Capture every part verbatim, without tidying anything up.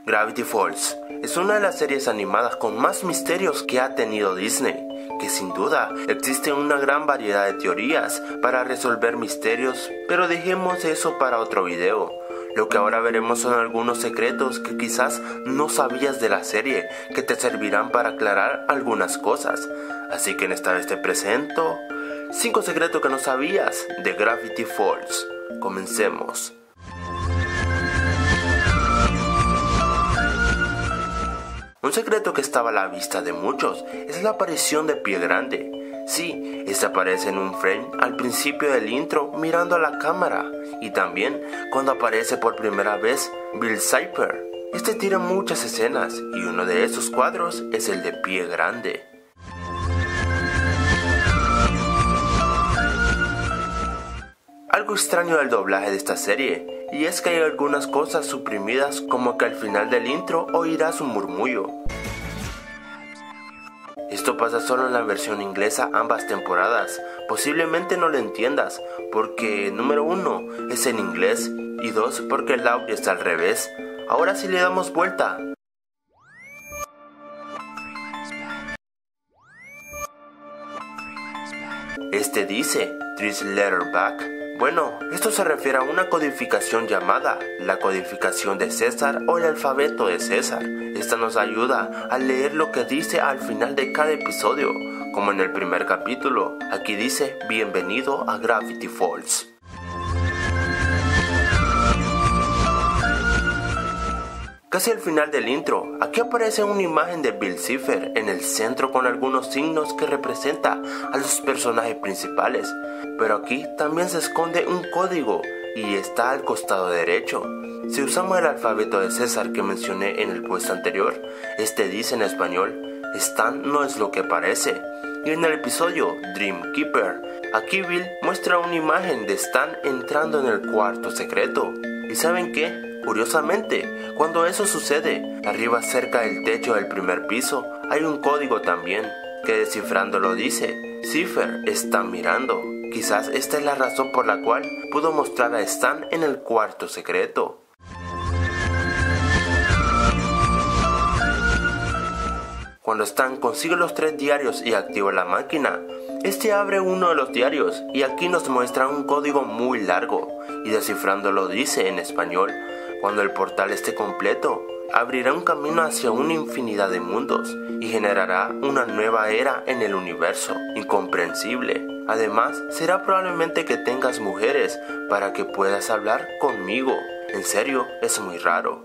Gravity Falls es una de las series animadas con más misterios que ha tenido Disney, que sin duda existe una gran variedad de teorías para resolver misterios, pero dejemos eso para otro video. Lo que ahora veremos son algunos secretos que quizás no sabías de la serie, que te servirán para aclarar algunas cosas. Así que en esta vez te presento cinco secretos que no sabías de Gravity Falls. Comencemos. Un secreto que estaba a la vista de muchos es la aparición de Pie Grande. Sí, este aparece en un frame al principio del intro mirando a la cámara, y también cuando aparece por primera vez Bill Cipher. Este tira muchas escenas y uno de esos cuadros es el de Pie Grande. Algo extraño del doblaje de esta serie, y es que hay algunas cosas suprimidas, como que al final del intro oirás un murmullo. Esto pasa solo en la versión inglesa ambas temporadas. Posiblemente no lo entiendas, porque número uno es en inglés y dos porque el audio está al revés. Ahora si le damos vuelta. Este dice Three Letter Back. Bueno, esto se refiere a una codificación llamada la codificación de César o el alfabeto de César. Esta nos ayuda a leer lo que dice al final de cada episodio, como en el primer capítulo. Aquí dice, bienvenido a Gravity Falls. Casi al final del intro, aquí aparece una imagen de Bill Cipher en el centro con algunos signos que representan a los personajes principales. Pero aquí también se esconde un código y está al costado derecho. Si usamos el alfabeto de César que mencioné en el puesto anterior, este dice en español, Stan no es lo que parece. Y en el episodio Dream Keeper, aquí Bill muestra una imagen de Stan entrando en el cuarto secreto. ¿Y saben qué? Curiosamente, cuando eso sucede, arriba cerca del techo del primer piso, hay un código también, que descifrándolo dice, Cipher está mirando. Quizás esta es la razón por la cual pudo mostrar a Stan en el cuarto secreto. Cuando Stan consigue los tres diarios y activa la máquina, este abre uno de los diarios y aquí nos muestra un código muy largo y descifrándolo dice en español, cuando el portal esté completo, abrirá un camino hacia una infinidad de mundos y generará una nueva era en el universo, incomprensible. Además, será probablemente que tengas mujeres para que puedas hablar conmigo. En serio, es muy raro.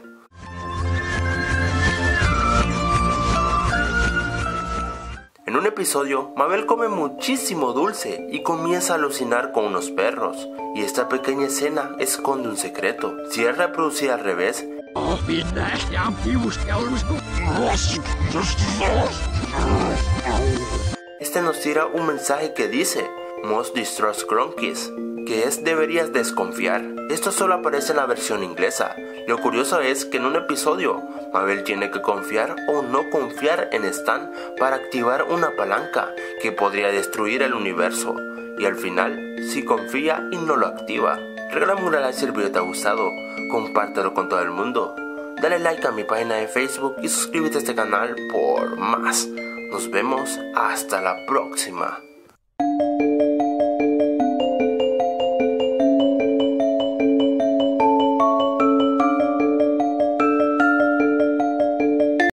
En un episodio, Mabel come muchísimo dulce y comienza a alucinar con unos perros. Y esta pequeña escena esconde un secreto. Si es reproducida al revés, este nos tira un mensaje que dice Must distrust Cronkies, que es deberías desconfiar. Esto solo aparece en la versión inglesa. Lo curioso es que en un episodio Mabel tiene que confiar o no confiar en Stan para activar una palanca que podría destruir el universo, y al final sí confía y no lo activa. Regálame un like si el video te ha gustado, compártelo con todo el mundo, dale like a mi página de Facebook y suscríbete a este canal por más. Nos vemos hasta la próxima.